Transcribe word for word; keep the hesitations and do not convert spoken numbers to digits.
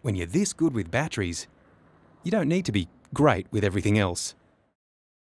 When you're this good with batteries, you don't need to be great with everything else.